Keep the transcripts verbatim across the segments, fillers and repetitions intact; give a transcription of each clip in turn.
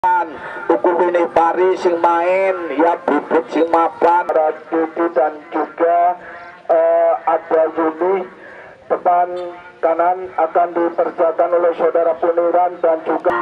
Tuku ini pari sing main, ya bibit sing mapan, Dudi dan juga uh, ada Yuni. Depan kanan akan dipersiapkan oleh saudara Puniran dan juga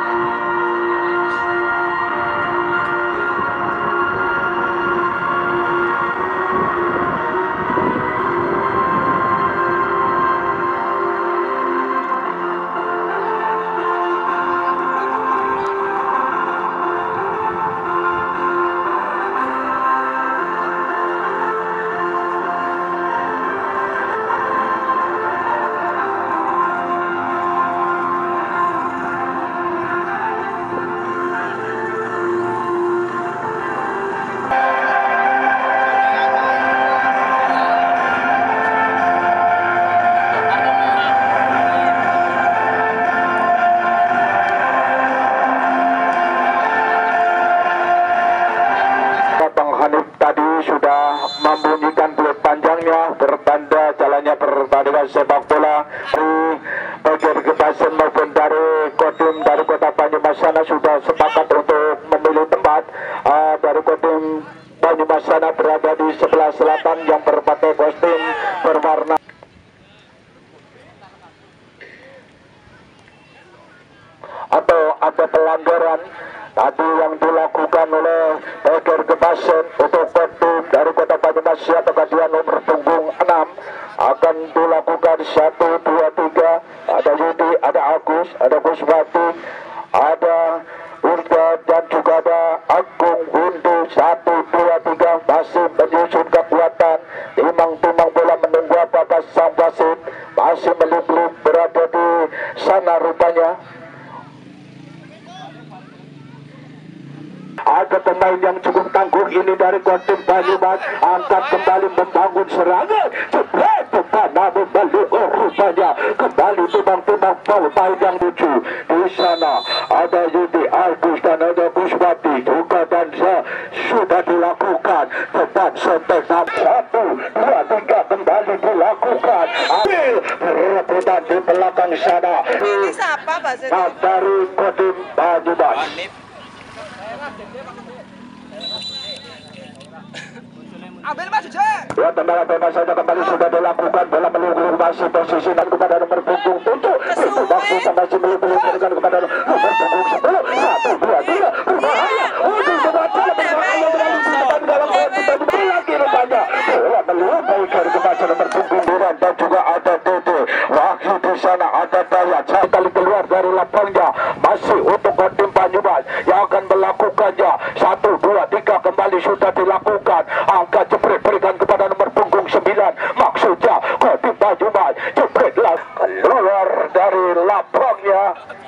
tadi sudah membunyikan peluit panjangnya bertanda jalannya pertandingan sepak bola di bagian Gebasen maupun dari Kodim dari Kota Banyumas sana sudah sepakat untuk memilih tempat. uh, dari Kodim Banyumas sana berada di sebelah selatan yang berpakai kostum berwarna atau ada pelanggaran tadi yang dilakukan oleh Eger Gebasen untuk kodim dari Kota Banyumas atau dia nomor punggung enam akan dilakukan satu dua tiga. Ada Yudi, ada Agus, ada Kusbati, ada Urga dan juga ada Agung Windu. Satu dua tiga masih menyusun kekuatan. Timang-timang bola menunggu apakah sang wasit masih meluk-luk berada di sana rupanya. Ada pemain yang cukup tangguh ini dari Kodim Banyumas, angkat kembali membangun serangan, jebret depan namun belum rupanya kembali timbang-timbang pemain yang lucu. Di sana ada Yudi, Agus dan ada Kuswati juga dan sudah dilakukan tepat setek satu dua tiga kembali dilakukan. Ambil perebutan di belakang sana. Ini siapa Pak? Nah, dari Kodim Banyumas. Ambil Mas Jek. Ya, tendangan bebas saja kembali sudah dilakukan. Bola melungkur masih posisi dan kepada nomor punggung tujuh. Itu waktu masih melungkur berikan kepada nomor punggung sepuluh. Satu dua tiga berbahaya. Untuk membaca berbahaya dengan kesempatan dalam waktu lagi rupanya. Bola melungkur dari kepada nomor punggung Duran dan juga ada Dede. Wahyu di sana ada Dayat. Sekali keluar dari lapangnya masih untuk Kodim Banyumas yang akan melakukannya. Satu dua tiga kembali sudah dilakukan. Angka jepret berikan kepada nomor punggung sembilan. Maksudnya Kodim Banyumas jepretlah keluar dari lapangnya.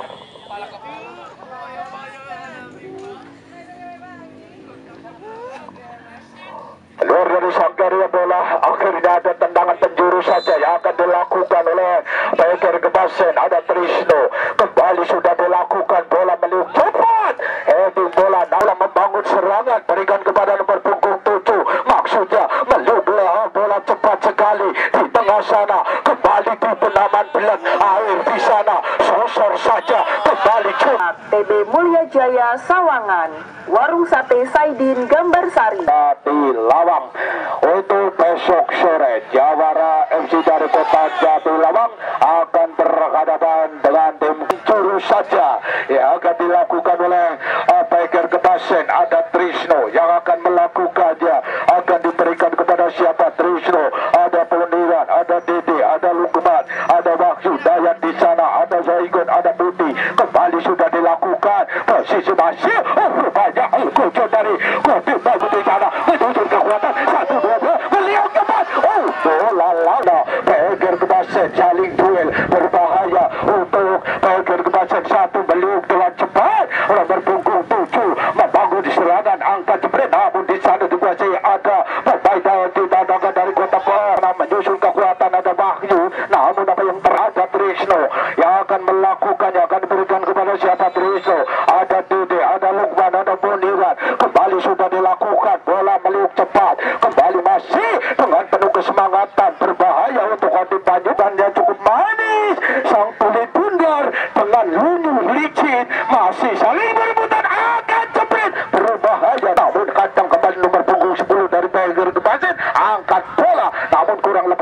Keluar dari sanggaria bola. Akhirnya ada tendangan penjuru saja yang akan dilakukan oleh Eger Gebasen. Ada Trisno kembali sudah dilakukan. Bola meliuk cepat. Heading bola dalam membangun serangan berikan kepada nomor punggung tujuh. Maksudnya meliuk bola cepat sekali di tengah sana. Kembali di penaman belat air di sana. Sosor saja kembali cepat. T B Mulya Jaya Sawangan, Warung Sate Saidin Gambarsari. Di Lawang untuk besok sore Jawara F C dari Kota Jatilawang akan berhadapan dengan tim Curu saja yang akan dilakukan oleh Eger Gebasen. Ada Trisno yang akan melakukannya, akan diberikan kepada siapa? Trisno, ada Puniran, ada Dede, ada Lukman, ada Wahyu Dayat di sana, ada Zaigun, ada Budi. Kembali sudah dilakukan posisi masih oh, rupanya Alkojo dari Kodim Banyumas di sana menuju kekuatan satu dua dua melihat cepat. Oh, bola lala Eger Gebasen saling duel berbahaya untuk Eger Gebasen. Satu meliuk dengan cepat. Nomor punggung tujuh membangun serangan angka jepret namun di sana dikuasai ada pemain yang didatangkan dari Kota Banyumas menyusul kekuatan. Ada Wahyu namun apa yang berada Trisno yang akan melakukannya, akan diberikan kepada siapa? Trisno, ada Dede, ada Lukman, ada Puniran. Kembali sudah dilakukan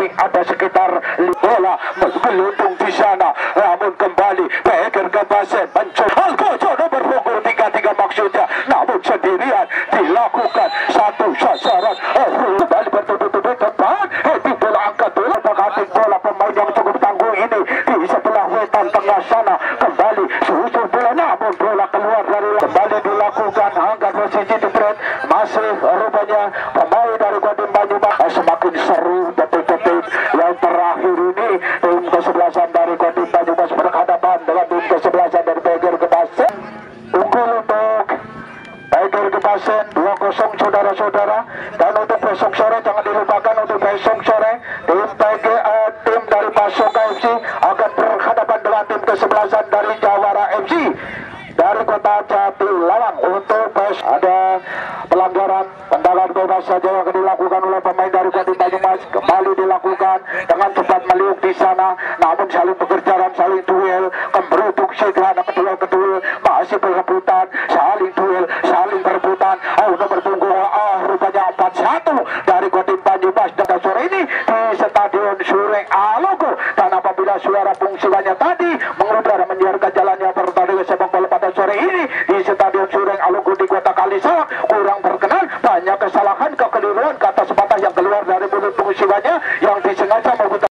ada sekitar bola bergelundung di sana, namun kembali Beger Gebasen mencoba Algojo nomor punggung tiga tiga maksudnya, namun sendirian dilakukan satu sasaran. Oh, kembali bertutur-tutur depan, heading bola angkat bola, angkat bola pemain yang cukup tangguh ini di sebelah wetan tengah sana, kembali susur bola, namun bola keluar dari kembali dilakukan angkat posisi jebret, masih rupanya pemain dari Kodim Banyumas. Semakin seru detik-detik yang terakhir ini, tim kesebelasan dari Kodim Banyumas berhadapan dengan tim kesebelasan dari Beger Gebasen. Unggul untuk Beger Gebasen dua kosong saudara-saudara. Dan untuk besok sore jangan dilupakan, untuk besok sore tim P G A, tim dari Pasoka F C akan berhadapan dengan tim kesebelasan dari Jawara F C dari kota Jatilawang. Untuk besok ada pelanggaran tendangan bebas saja yang akan dilakukan oleh pemain dari Kodim Banyumas, kembali dilakukan dengan cepat meliuk di sana, namun saling pekerjaan, saling duel, kemberuduk segera kedua kedua masih berebutan, saling duel, saling berebutan. Oh, nomor punggung ah rupanya empat satu dari Kodim Banyumas pada sore ini di Stadion Sureng Alogo. Dan apabila suara fungsinya tadi mengudara menyiarkan jalannya pertandingan sepak bola pada sore ini di Stadion Sureng Alogo di Kota Kalisalak kurang berkenan, banyak kesalahan, kekeliruan, kata sepatah yang keluar dari mulut fungsinya